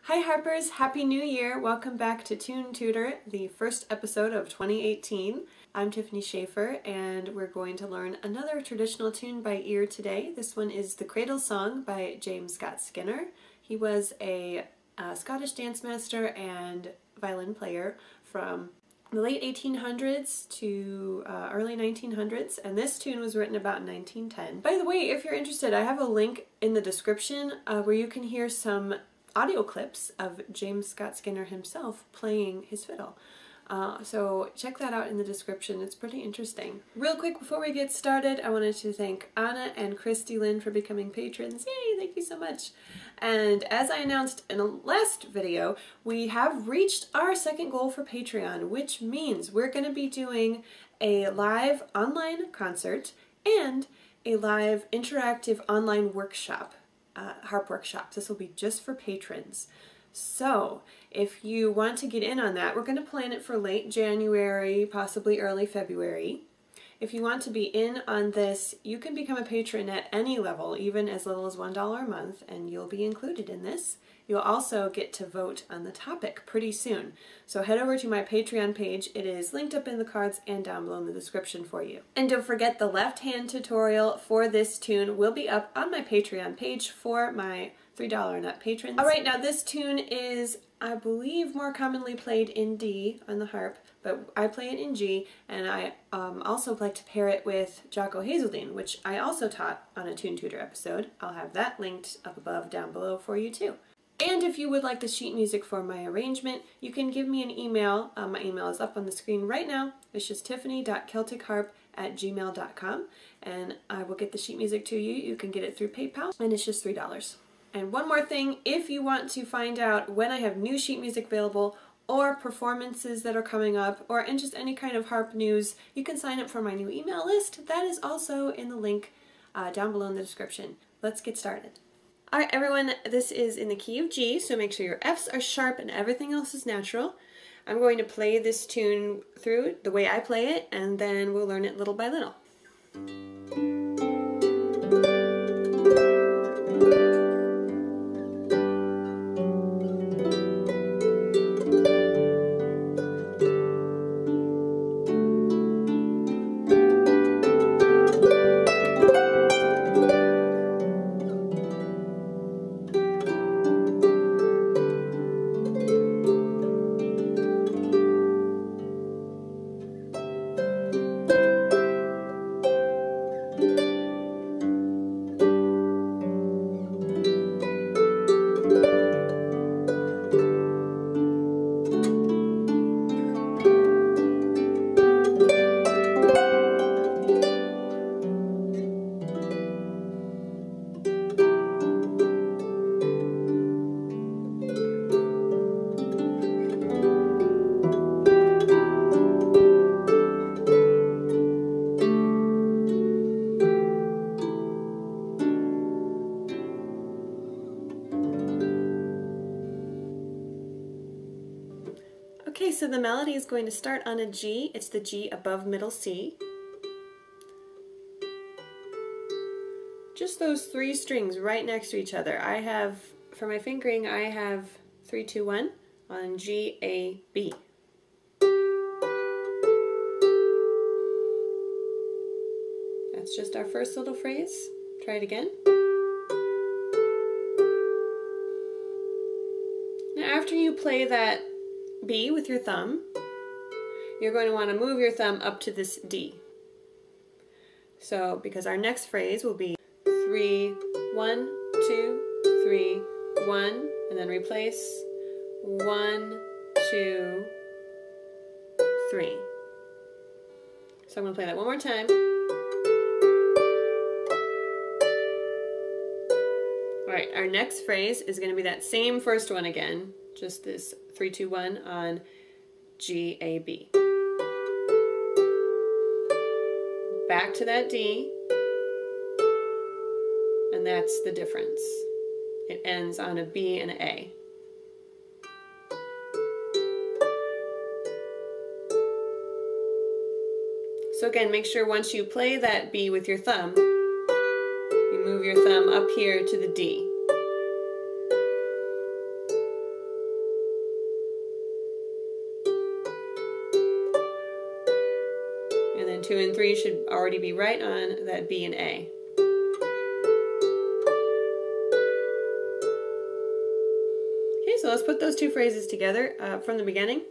Hi Harpers, Happy New Year! Welcome back to Tune Tutor, the first episode of 2018. I'm Tiffany Schaefer and we're going to learn another traditional tune by ear today. This one is the Cradle song by James Scott Skinner. He was a Scottish dance master and violin player from the late 1800s to early 1900s, and this tune was written about in 1910. By the way, if you're interested, I have a link in the description where you can hear some audio clips of James Scott Skinner himself playing his fiddle. So check that out in the description. It's pretty interesting. Real quick before we get started, I wanted to thank Anna and Christy Lynn for becoming patrons. Yay, thank you so much. And as I announced in the last video, we have reached our second goal for Patreon, which means we're going to be doing a live online concert and a live interactive online workshop. Harp workshops. This will be just for patrons. So if you want to get in on that, we're going to plan it for late January, possibly early February. If you want to be in on this, you can become a patron at any level, even as little as $1 a month, and you'll be included in this. You'll also get to vote on the topic pretty soon. So head over to my Patreon page. It is linked up in the cards and down below in the description for you. And don't forget, the left-hand tutorial for this tune will be up on my Patreon page for my $3 and up patrons. Alright, now this tune is, I believe, more commonly played in D on the harp, but I play it in G, and I also like to pair it with Jocko Hazeldean, which I also taught on a Tune Tutor episode. I'll have that linked up above down below for you too. And if you would like the sheet music for my arrangement, you can give me an email. My email is up on the screen right now. It's just tiffany.celticharp@gmail.com, and I will get the sheet music to you. You can get it through PayPal, and it's just $3. And one more thing, if you want to find out when I have new sheet music available or performances that are coming up, or in just any kind of harp news, you can sign up for my new email list. That is also in the link down below in the description. Let's get started. Alright everyone, this is in the key of G, so make sure your F's are sharp and everything else is natural. I'm going to play this tune through the way I play it, and then we'll learn it little by little. Okay, so the melody is going to start on a G. It's the G above middle C. Just those three strings right next to each other. I have, for my fingering, I have 3, 2, 1 on G, A, B. That's just our first little phrase. Try it again. Now after you play that B with your thumb, you're going to want to move your thumb up to this D. So, because our next phrase will be 3, 1, 2, 3, 1, and then replace 1, 2, 3. So I'm going to play that one more time. Alright, our next phrase is going to be that same first one again, just this 3, 2, 1 on G, A, B. Back to that D, and that's the difference. It ends on a B and an A. So again, make sure once you play that B with your thumb, you move your thumb up here to the D. 2, and 3 should already be right on that B and A. Okay, so let's put those two phrases together from the beginning.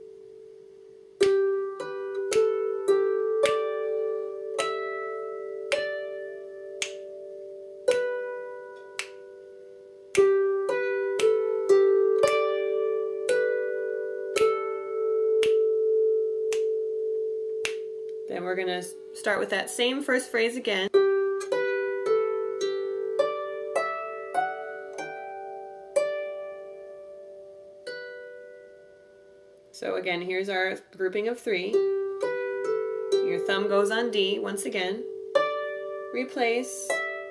Then we're going to start with that same first phrase again. So again, here's our grouping of 3. Your thumb goes on D once again. Replace.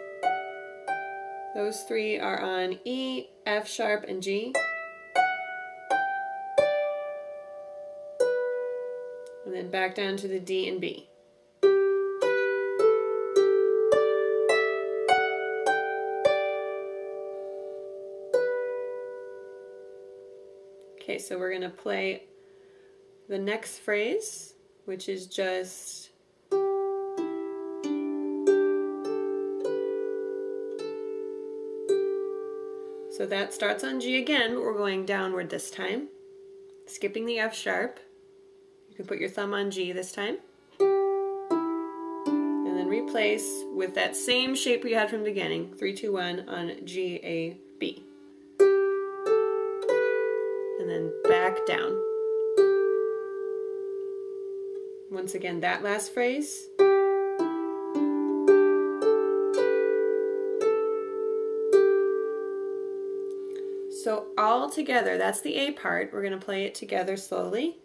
Those 3 are on E, F sharp, and G. And then back down to the D and B. Okay, so we're going to play the next phrase, which is just so that starts on G again, but we're going downward this time, skipping the F sharp. You can put your thumb on G this time. And then replace with that same shape we had from the beginning, 3, 2, 1 on G, A, B. And then back down. Once again, that last phrase. So all together, that's the A part. We're going to play it together slowly.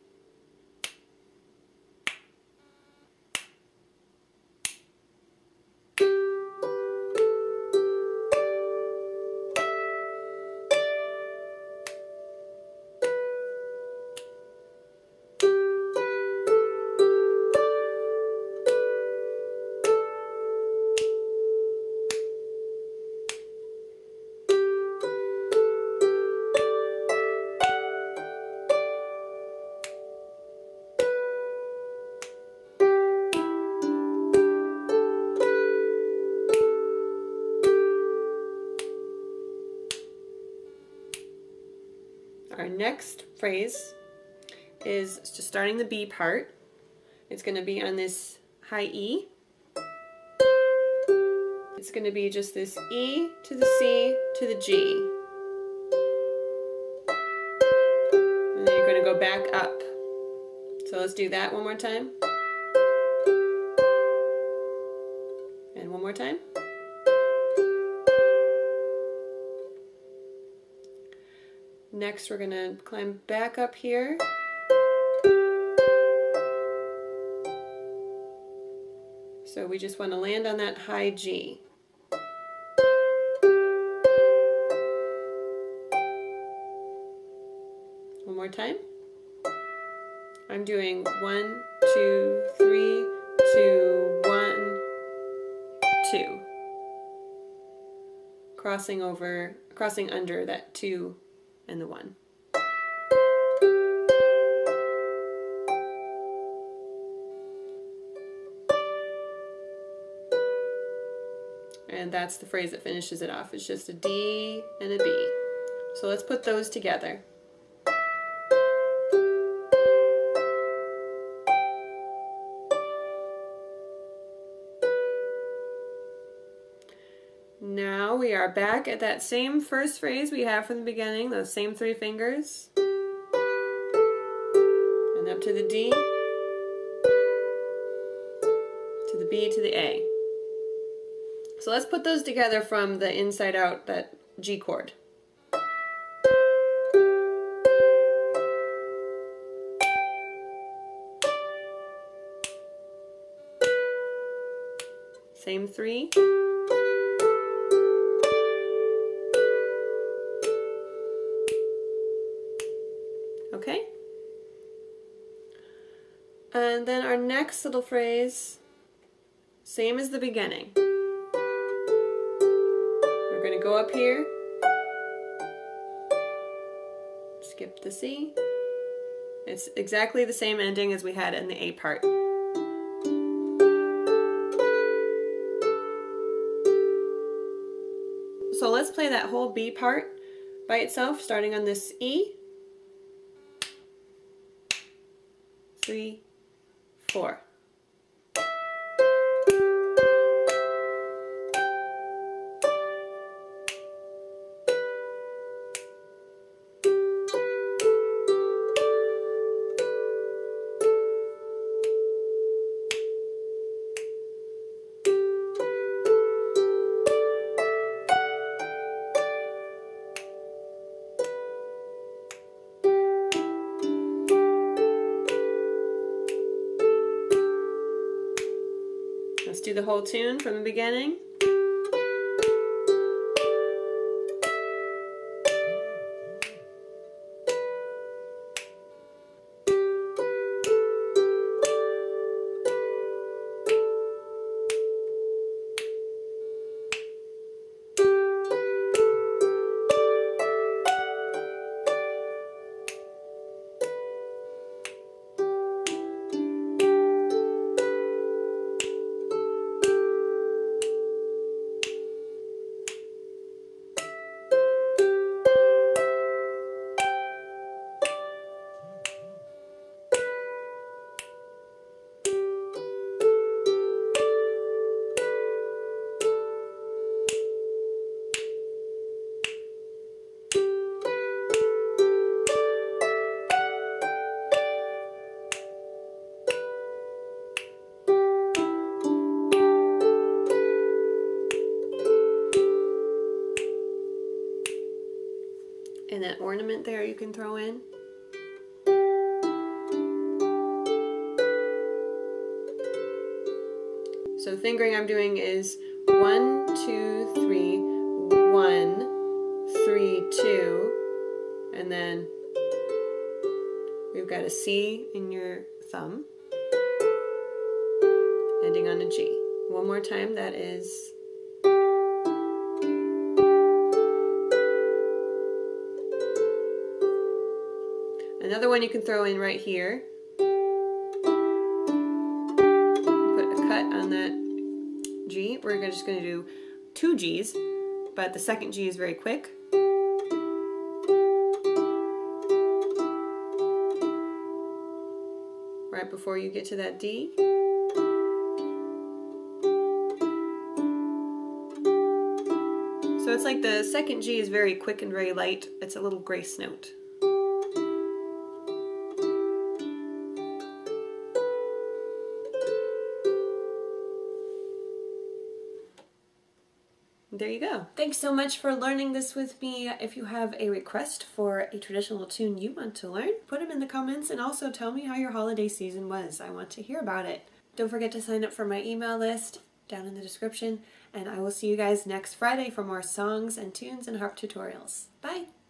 Our next phrase is just starting the B part. It's going to be on this high E. It's going to be just this E to the C to the G. And then you're going to go back up. So let's do that one more time. And one more time. Next, we're going to climb back up here. So we just want to land on that high G. One more time. I'm doing 1, 2, 3, 2, 1, 2. Crossing under that 2 and the 1. And that's the phrase that finishes it off. It's just a D and a B. So let's put those together. Now we are back at that same first phrase we have from the beginning, those same 3 fingers. And up to the D, to the B, to the A. So let's put those together from the inside out, that G chord. Same 3. Okay? And then our next little phrase, same as the beginning. We're going to go up here, skip the C. It's exactly the same ending as we had in the A part. So let's play that whole B part by itself, starting on this E. 3, 4. Let's do the whole tune from the beginning. And that ornament there you can throw in. So the fingering I'm doing is 1, 2, 3, 1, 3, 2, and then we've got a C in your thumb, ending on a G. One more time, that is another one you can throw in right here. Put a cut on that G. We're just going to do 2 Gs, but the second G is very quick. Right before you get to that D. So it's like the second G is very quick and very light. It's a little grace note. There you go. Thanks so much for learning this with me. If you have a request for a traditional tune you want to learn, put them in the comments and also tell me how your holiday season was. I want to hear about it. Don't forget to sign up for my email list down in the description, and I will see you guys next Friday for more songs and tunes and harp tutorials. Bye!